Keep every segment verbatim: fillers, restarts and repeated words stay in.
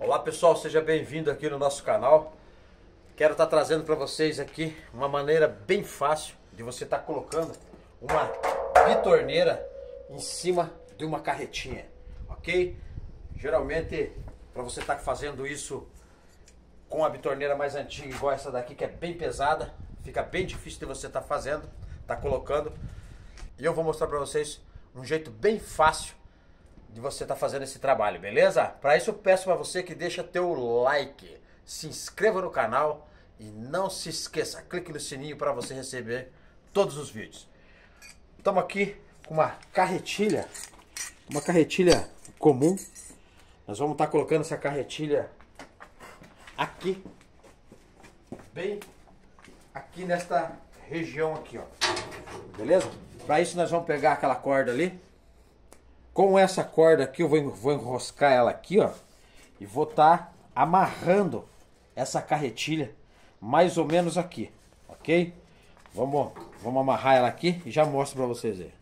Olá pessoal, seja bem-vindo aqui no nosso canal. Quero estar trazendo para vocês aqui uma maneira bem fácil de você estar colocando uma bitorneira em cima de uma carretinha, ok? Geralmente, para você estar fazendo isso com a bitorneira mais antiga, igual essa daqui, que é bem pesada, fica bem difícil de você estar fazendo, estar colocando. E eu vou mostrar para vocês um jeito bem fácil de você estar fazendo esse trabalho, beleza? Para isso eu peço para você que deixa teu like, se inscreva no canal e não se esqueça, clique no sininho para você receber todos os vídeos. Estamos aqui com uma carretilha, uma carretilha comum. Nós vamos estar colocando essa carretilha aqui, bem aqui nesta região aqui, ó. Beleza? Para isso nós vamos pegar aquela corda ali. Com essa corda aqui eu vou, vou enroscar ela aqui, ó, e vou estar amarrando essa carretilha mais ou menos aqui, ok? Vamos, vamos amarrar ela aqui e já mostro para vocês aí.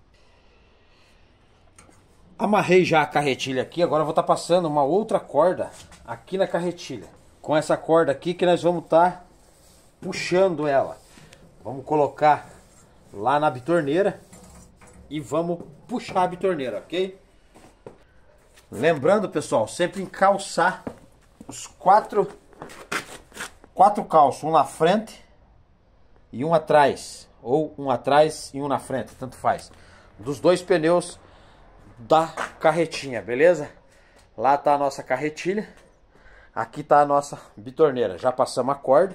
Amarrei já a carretilha aqui, agora eu vou estar passando uma outra corda aqui na carretilha. Com essa corda aqui que nós vamos estar puxando ela. Vamos colocar lá na bitorneira e vamos puxar a bitorneira, ok? Lembrando, pessoal, sempre encalçar os quatro quatro calços, um na frente e um atrás, ou um atrás e um na frente, tanto faz, dos dois pneus da carretinha, beleza? Lá tá a nossa carretilha, aqui tá a nossa bitorneira. Já passamos a corda.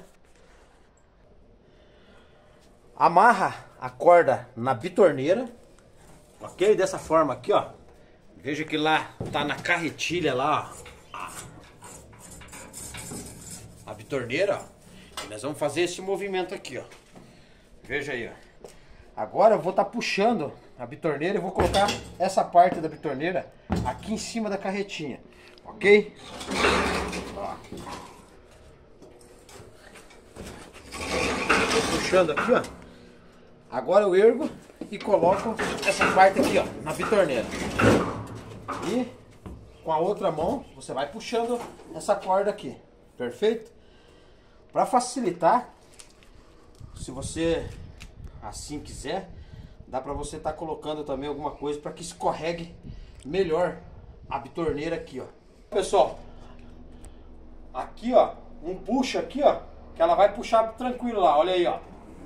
Amarra a corda na bitorneira, ok? Dessa forma aqui, ó. Veja que lá tá na carretilha lá, ó, a bitorneira, ó. E nós vamos fazer esse movimento aqui, ó. Veja aí, ó. Agora eu vou estar puxando a bitorneira e vou colocar essa parte da bitorneira aqui em cima da carretinha, ok? Ó. Tô puxando aqui, ó. Agora eu ergo e coloco essa parte aqui, ó, na bitorneira. E com a outra mão você vai puxando essa corda aqui, perfeito? Para facilitar, se você assim quiser, dá para você estar colocando também alguma coisa para que escorregue melhor a bitorneira aqui, ó. Pessoal, aqui, ó, um puxa aqui, ó, que ela vai puxar tranquilo lá, olha aí, ó.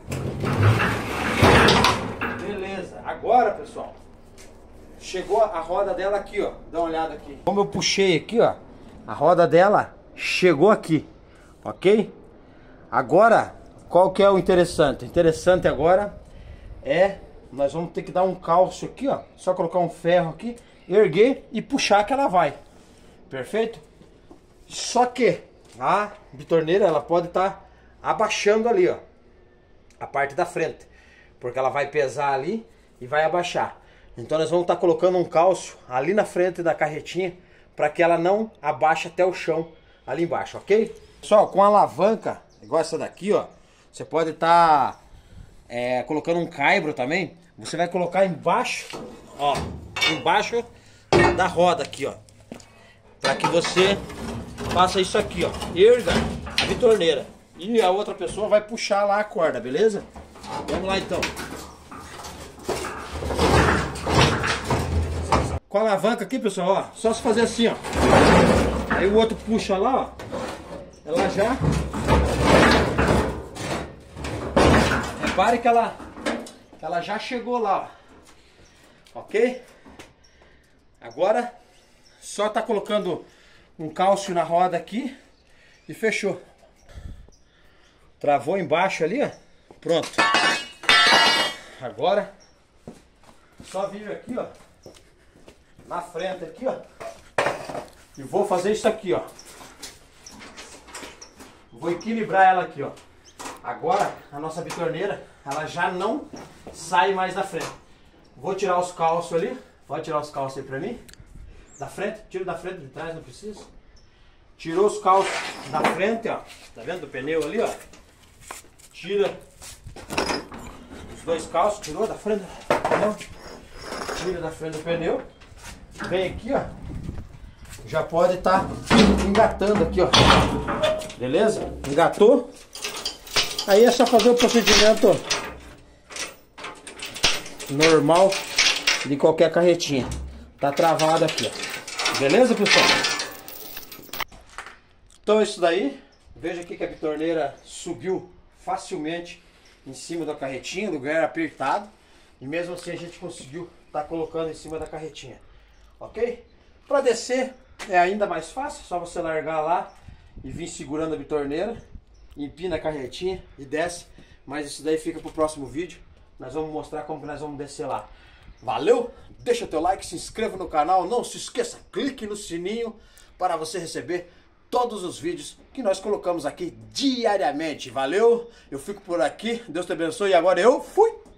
Beleza, agora, pessoal, chegou a roda dela aqui, ó. Dá uma olhada aqui. Como eu puxei aqui, ó, a roda dela chegou aqui, ok? Agora, qual que é o interessante? O interessante agora é, nós vamos ter que dar um calço aqui, ó. Só colocar um ferro aqui, erguer e puxar que ela vai. Perfeito? Só que a bitorneira, ela pode estar abaixando ali, ó, a parte da frente, porque ela vai pesar ali e vai abaixar. Então nós vamos estar colocando um calço ali na frente da carretinha para que ela não abaixe até o chão ali embaixo, ok? Pessoal, com a alavanca, igual essa daqui, ó, você pode estar é, colocando um caibro também. Você vai colocar embaixo, ó, embaixo da roda aqui, ó, para que você faça isso aqui, ó, erga a bitorneira e a outra pessoa vai puxar lá a corda, beleza? Vamos lá então. Com a alavanca aqui, pessoal, ó, só se fazer assim, ó. Aí o outro puxa lá, ó. Ela já... Repare que ela, que ela já chegou lá, ó. Ok? Agora, só tá colocando um calço na roda aqui e fechou. Travou embaixo ali, ó. Pronto. Agora, só vir aqui, ó, na frente aqui, ó, e vou fazer isso aqui, ó. Vou equilibrar ela aqui, ó. Agora a nossa bitorneira, ela já não sai mais da frente. Vou tirar os calços ali. Pode tirar os calços aí pra mim. Da frente, tiro da frente, de trás não precisa. Tirou os calços da frente, ó. Tá vendo do pneu ali, ó? Tira os dois calços, tirou da frente do pneu. Tira da frente do pneu. Vem aqui, ó. já pode estar engatando aqui, ó. Beleza? Engatou. Aí é só fazer o procedimento normal de qualquer carretinha. Tá travado aqui, ó. Beleza, pessoal? Então é isso daí. Veja aqui que a bitorneira subiu facilmente em cima da carretinha, o lugar era apertado. E mesmo assim a gente conseguiu estar colocando em cima da carretinha. Ok? Para descer é ainda mais fácil, só você largar lá e vir segurando a bitorneira, empina a carretinha e desce. Mas isso daí fica para o próximo vídeo. Nós vamos mostrar como que nós vamos descer lá. Valeu? Deixa teu like, se inscreva no canal, não se esqueça, clique no sininho para você receber todos os vídeos que nós colocamos aqui diariamente. Valeu? Eu fico por aqui, Deus te abençoe e agora eu fui!